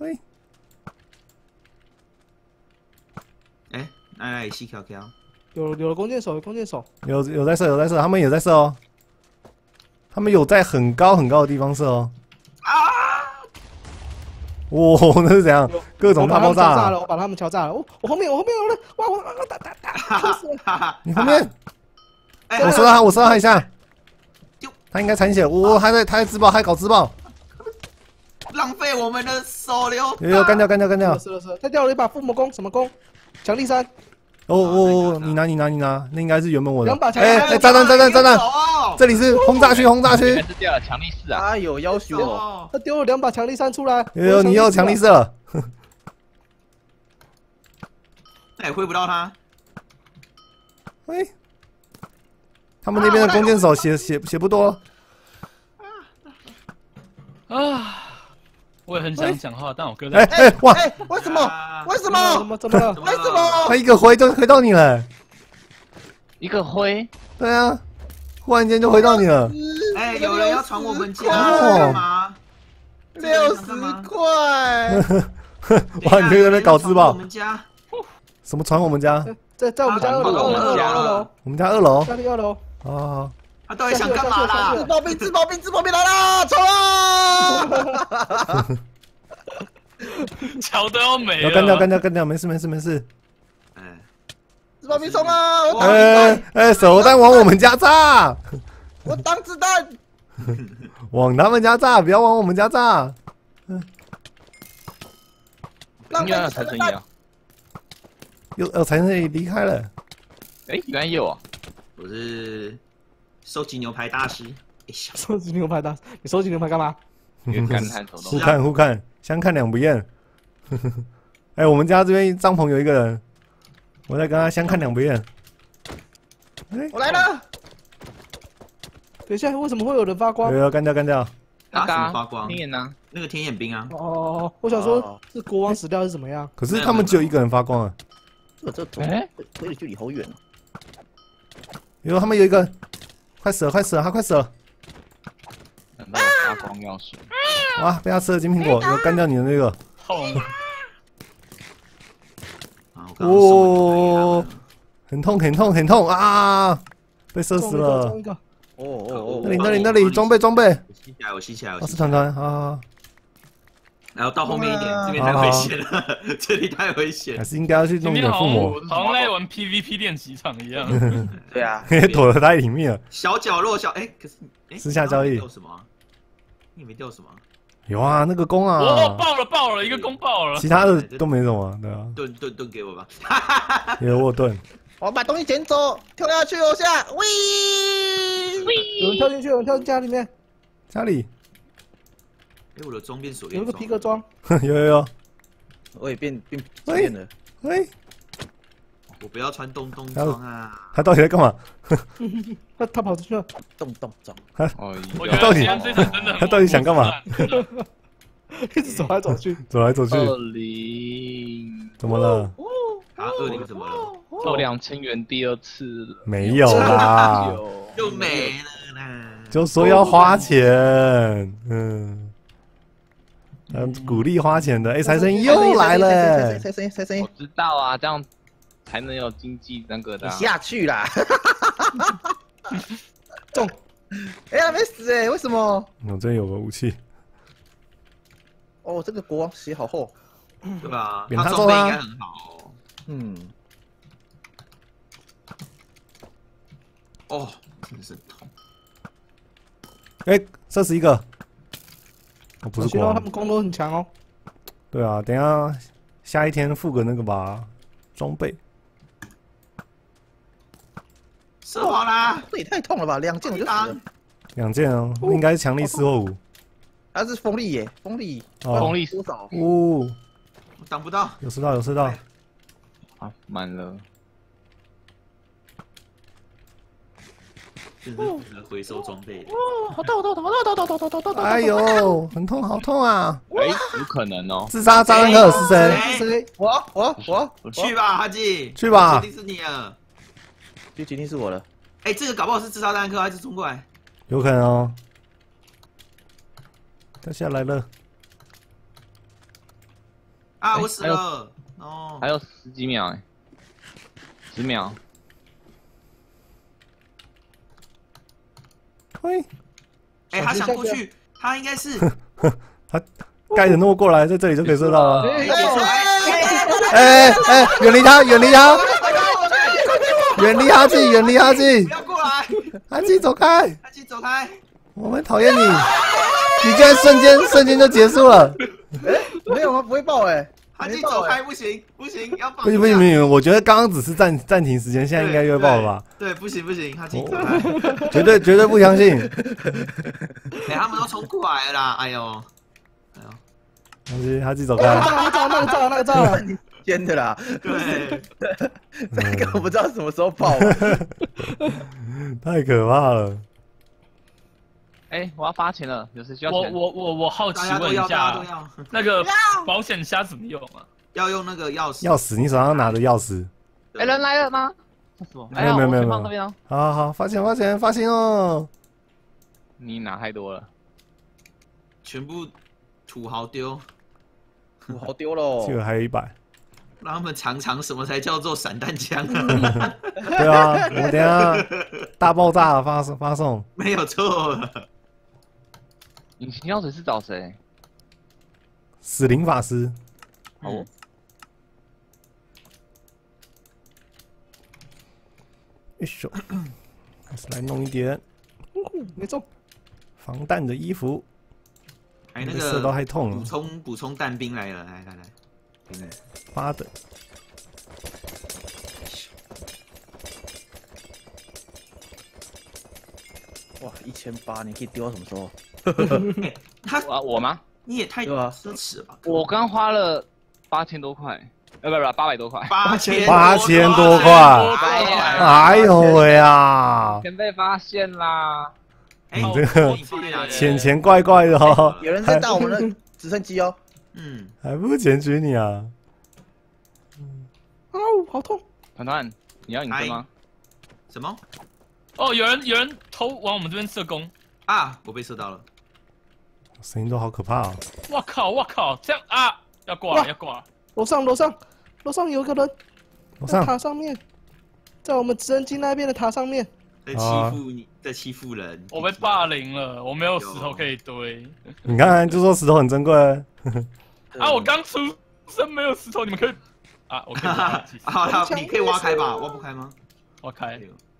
喂， 哎，来细条条。 有了弓箭手，有弓箭手。 有在射，他们也在射哦。他们有在很高很高的地方射哦。 啊！ 哇，那是怎样？各种大爆炸！ 我把他们敲炸了。我后面有人！哇！我打！ 你后面！ 哎， 我射到他一下。他应该残血。我他在自爆，还搞自爆。 浪费我们的手榴。 有干掉。 是。他掉了一把附魔弓，什么弓？强力3。 哦，你拿，那应该是原本我的。 2把强力。炸弹！这里是轰炸区。 应该是掉了强力4啊！ 哎呦，要求哦！ 他丢了2把强力3出来。 你又强力4了。 那也挥不到他。 喂，他们那边的弓箭手血不多。 啊！我也很想讲话，但我哥在。哇！ 为什么？ 怎么了？ 为什么？ 他一个挥就回到你了。 一个挥？ 对啊，忽然间就回到你了。 哎，有人要闯我们家，干嘛 ？60块！ 哇，你在那边搞自爆？ 我们家？ 什么闯我们家？ 在我们家2楼。 我们家2楼。 家里2楼。 哦。 他到底想干嘛啦？ 自爆兵来啦！冲啊！ 桥都要没了。 要干掉，没事。 哎， 自爆兵冲啊！ 手弹往我们家炸！ 我挡子弹。 往他们家炸，不要往我们家炸。 应该有财神爷啊。 有财神爷离开了。 哎，原来有啊！ 我是收集牛排大师。 收集牛排大师，你收集牛排干嘛？ 干探手动。 互看，相看两不厌。哎，我们家这边帐篷有一个人，我在跟他相看两不厌。 我来了。 等一下，为什么会有人发光？ 干掉。 那个发光？ 天眼呢？ 那个天眼兵啊。 哦，我想说，是国王死掉是怎么样？ 可是他们只有一个人发光啊。 这推的距离好远哦。 有他们有一个，快死了，他快死了。 发光钥匙。 哇，被他吃了金苹果，要干掉你的那个。 痛。 哦，很痛啊！被射死了。那里装备。 我吸起来。 是团啊。 然后到后面一点，这边太危险了，这里太危险。 还是应该要去弄点附魔， 好像在玩 PVP 练习场一样。 对啊， 躲在他里面了。 小角落可是私下交易。 掉什么？你也没掉什么？ 有啊，那个弓啊。 爆了，一个弓爆了。 其他的都没什么，对啊。 盾给我吧。 有我盾。 我把东西捡走，跳下去楼下，喂！ 有人跳进去，有人跳进家里面。 家里。 我的装变锁有一个皮革装。 有。 我也变了。 喂。 我不要穿洞装啊！ 他到底在干嘛？ 他跑出去了。 洞装。 我觉得今天这场真的。 他到底想干嘛？ 一直走来走去。 20。 怎么了 ？20怎么了？ 抽2000元第2次了。 没有啦。 就没了啦。 就说要花钱，鼓励花钱的。财神又来了。 财神， 我知道啊，这样才能有经济那个的。 你下去啦！ 中。 哎呀，没死为什么？ 我这有个武器。 哦，这个国王血好厚。 对吧？ 扁他装备应该很好。哦，真的是痛。 射死一个。不是国王。 他们弓都很强哦。 对啊，等下一天附个那个吧，装备。 射完啦！ 这也太痛了吧！2件我就死了。 2件哦，应该是强力4或5。 它是锋利耶，锋利多少？ 我挡不到。 有射到。 啊，满了。 就是回收装备。 好痛！ 哎呦，很痛，好痛啊！ 有可能哦。 自杀炸弹客是谁？ 我去吧，哈基。 去吧。 决定是你了。 就决定是我了。 这个搞不好是自杀炸弹客，还是冲过来？ 有可能哦。他下来了。 啊，我死了。哦， 还有10几秒10秒。 嘿， 哎，他想过去，他应该是他盖着诺过来，在这里就可以射到了。 哎， 远离他，远离他，远离哈基，远离哈基， 不要过来， 哈基走开， 哈基走开。 我们讨厌你，你竟然瞬间就结束了。 没有吗？不会爆哎。 哈基走开，不行，要放。 不行，我觉得刚刚只是暂停时间，现在应该就会爆了吧？ 对，不行，哈基走开， 绝对不相信。 哎，他们都冲过来了啦，哎呦， 哈基走开。 那个炸了， 尖的啦。 对， 这个我不知道什么时候爆。 太可怕了。 哎，我要发钱了，有谁需要钱？ 我好奇大家都问一要，大家都下， 要， 那个保险虾怎么用啊？ 要用那个钥匙。 钥匙，你手上拿着钥匙。 哎，人来了吗？ 没有， 我先放这边哦。 好，发现哦。 你拿太多了， 全部土豪丢， 土豪丢喽。 这个还有100。 让他们尝尝什么才叫做散弹枪。 对啊，我等一下大爆炸发送。 没有错。 隐形药水是找谁？ 死灵法师。 哦， 一手，开始来弄一点没中。 防弹的衣服。 还那射到个太痛了。 补充弹兵来了，来，给你。 8的。 哇，1800，你可以丢到什么时候？ 我吗？ 你也太奢侈了吧！ 我刚花了8000多块，不800多块。 8000多块！哎呦喂啊！ 钱被发现啦！ 哎， 你这个钱钱怪怪的哦。 有人在打我们的直升机哦。 嗯， 还不检举你啊？ 哦，好痛！ 团，你要隐身吗？ 什么？ 哦，有人偷往我们这边射弓啊！我被射到了。 声音都好可怕哦！ 我靠！这样啊，要挂！ 楼上有一个人，在塔上面，在我们直升机那边的塔上面。 在欺负你，在欺负人。 我被霸凌了，我没有石头可以堆。 你看，就说石头很珍贵。 啊，我刚出生没有石头，你们可以啊，我可以挖。 好，你可以挖开吧？挖不开吗？ 挖开。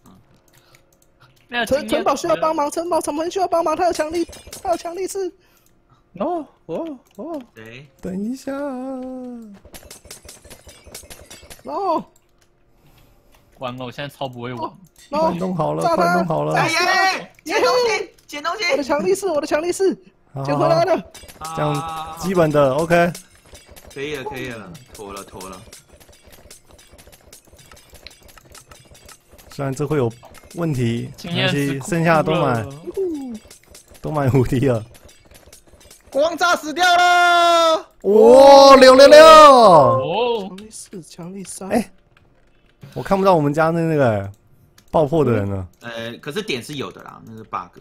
城堡需要帮忙，城堡需要帮忙，他有强力士。 哦。 对， 等一下。 哦。 完了，我现在超不会玩。 快弄好了！ 哎耶！捡东西！ 我的强力士，捡回来了。 这样基本的 OK。 可以了，妥了。 虽然这会有问题， 没关系，剩下的都买无敌了。 光炸死掉了！ 哦，666！ 哦， 强力士。 哎，我看不到我们家那个爆破的人了。 可是点是有的啦，那是 bug。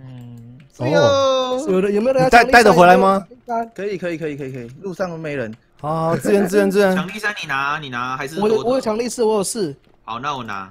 哦， 有没有人带得回来吗？ 可以，路上都没人。 好，支援。 强力山你拿还是？ 我有强力士，我有4。 好，那我拿。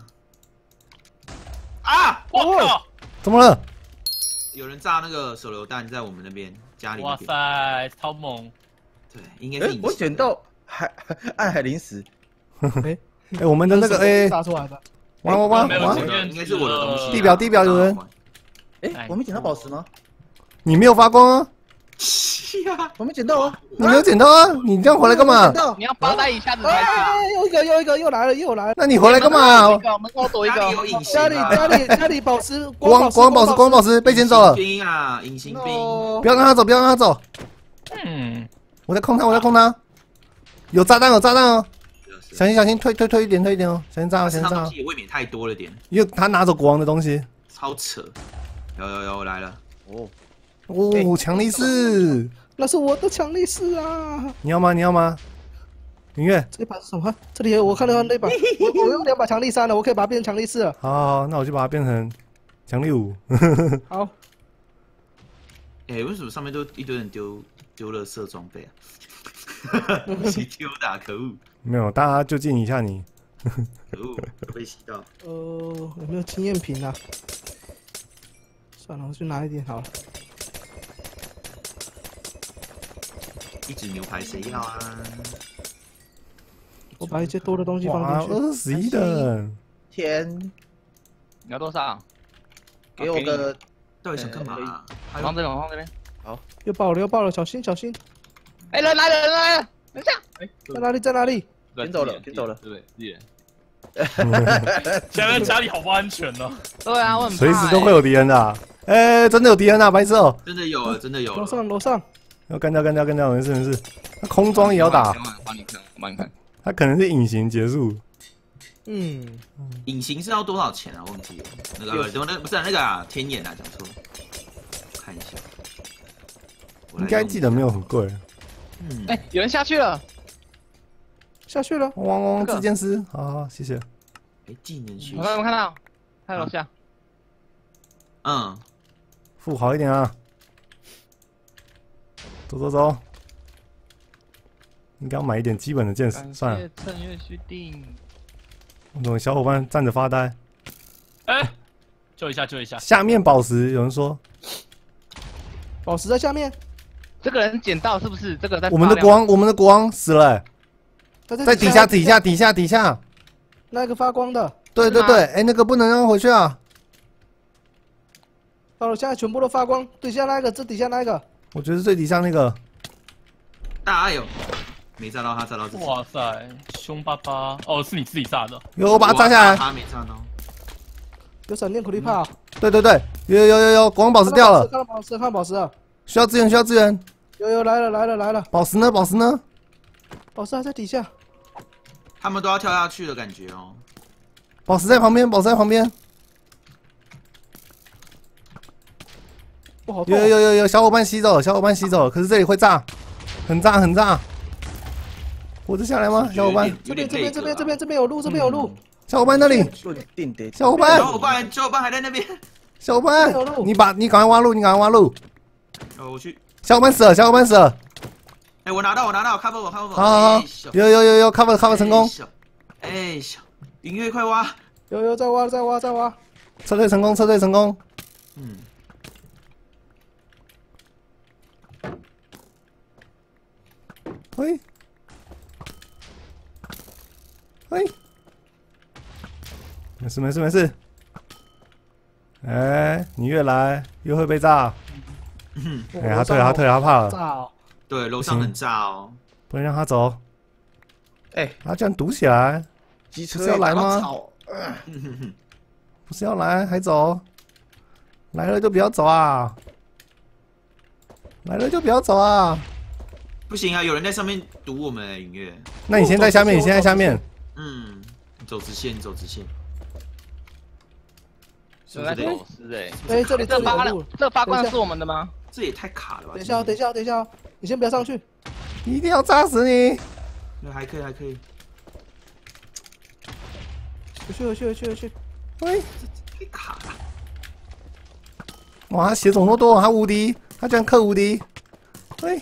啊！ 我靠！ 怎么了？ 有人炸那个手榴弹在我们那边家里。 哇塞，超猛！ 对，应该是。 我捡到暗海灵石。 哎，我们的那个炸出来的。 哇！ 应该是我的东西。 地表有人。 我没捡到宝石吗？ 你没有发光啊？ 我没捡到啊！ 你没有捡到啊？你这样回来干嘛？ 你要8代一下子才行。 又一个，又来了。 那你回来干嘛？ 门口躲一个。 家里宝石， 光宝石被捡走了。 隐形兵， 不要让他走。我在控他。有炸弹哦！小心，退一点哦！小心炸哦！ 他东西也未免太多了点。 因为他拿走国王的东西。 超扯！有，我来了。 哦，强力士， 那是我的强力士啊！ 你要吗？明月， 这把是什么？这里我看到那把，我用2把强力3了，我可以把它变成强力士了。 好，那我就把它变成强力5。 好。 为什么上面都一堆人丢垃圾装备啊？ 洗丢的，可恶！ 没有，大家就近一下你。 可恶，被洗到。 有没有经验瓶啊？算了，我去拿一点好了。 一只牛排谁要啊？ 我把一些多的东西哇， 放进去。 21的， 天， 你要多少？ 给我个到底想干嘛？ 我放这边，我放这边。 又爆了，又爆了，小心小心！ 哎，人来了，人来了，等一下。哎， 在哪里？在哪里？ 先走了先走了对不对？敌人。 现在家里好不安全哦。 对啊，我很怕随时都会有敌人的啊。哎，真的有敌人啊，白痴哦！ 真的有了，真的有楼了。 上楼上， 要干掉，干掉，干掉，没事没事。他空装也要打， 帮你看，帮你看。 他可能是隐形结束。 隐形是要多少钱啊？忘记了。那个不是那个啊，天眼啊，讲错了。看一下。 应该记得没有很贵。 哎，有人下去了。 下去了。 汪汪，这件事，好好，谢谢。 哎，技能学我刚刚看到，在楼下。 嗯， 富好一点啊！走走走，应该要买一点基本的剑士。算了， 趁月续订。 我们小伙伴站着发呆。 哎，救一下，救一下。 下面宝石，有人说宝石在下面。 这个人捡到是不是？这个在我们的国王死了欸，在底下底下。 那个发光的。 对对对，哎，那个不能让回去啊！ 到了，现在全部都发光。底下那个，这底下那个。 我觉得最底下那个。 大有，没炸到他，炸到自己。 哇塞，凶巴巴！哦，是你自己炸的。 有，我把它炸下来。 他没炸到。 有闪电苦力怕。 对对对，有，国王宝石掉了。 看到宝石，看到宝石了。 需要支援，需要支援。 有，来了。 宝石呢？宝石呢？ 宝石还在底下。 他们都要跳下去的感觉哦。 宝石在旁边，宝石在旁边。 哇，好痛！ 有，小伙伴吸走了，可是这里会炸，很炸。活着下来吗？小伙伴？ 这边有路，这边有路。 小伙伴那里， 定得。 小伙伴还在那边。 小伙伴，你赶快挖路， 我去。 小伙伴死了。 哎，我拿到 ，cover 我。 好，有 cover 成功。 哎，音乐快挖。 有，再挖。 撤退成功。喂，没事。哎，你越来越会被炸。哎，他退了，他怕了。 炸哦！ 对，楼上很炸哦。 不能让他走。 哎， 他居然堵起来， 机车是要来吗？不是要来还走？来了就不要走啊！ 不行啊，有人在上面堵我们音乐。 那你先在下面， 走直线。 是在走失哎。 哎，这里有路。 这发光是我们的吗？ 这也太卡了吧！ 等一下，你先不要上去。 一定要炸死你！ 那还可以。 回去。 喂， 太卡了。 哇，他血种多，他无敌，他居然克无敌。喂，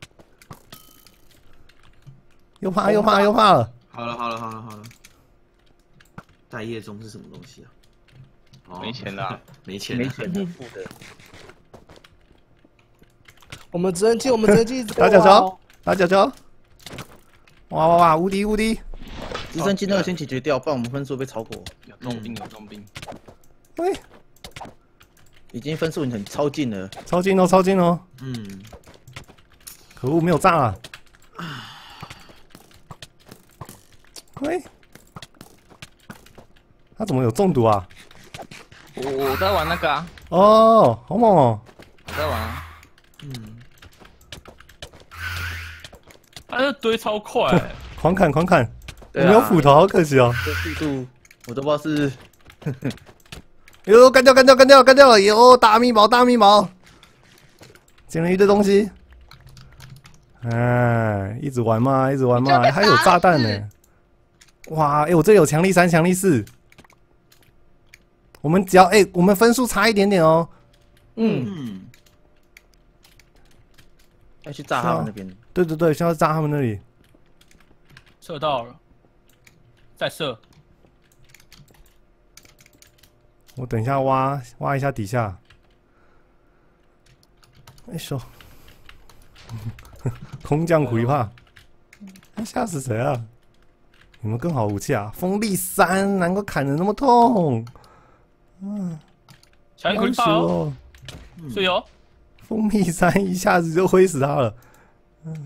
又怕了。 好了。待业中是什么东西啊？ 没钱了， 没钱， 付的。 我们直升机一直打脚球。哇，无敌！ 直升机那个先解决掉，不然我们分数被超过。 有重兵。 喂， 已经分数很超近了。 超近哦。可恶，没有炸啊！喂，他怎么有中毒啊？ 我在玩那个啊。 哦，好猛哦！ 我在玩啊。 他这堆超快。 狂砍！我没有斧头，好可惜哦。 这速度我都不知道是。 哟，干掉了！哟，大密宝，捡了一堆东西。哎，一直玩嘛，还有炸弹呢。哇，我这里有强力3、强力4。我们只要我们分数差一点点哦。 要去炸他们那边。 对对对，现在炸他们那里。 射到了，再射。 我等一下挖一下底下。哎手，空降回怕，吓死谁啊？有没有更好武器啊？风力3，难怪砍得那么痛。嗯， 小心回怕哦。是哦。 风力3一下子就挥死他了。嗯。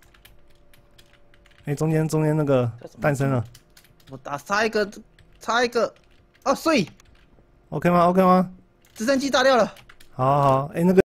哎，中间那个诞生了。 我插一个，哦碎。 OK 吗？OK 吗？ 直升机炸掉了。 好好好，哎那个。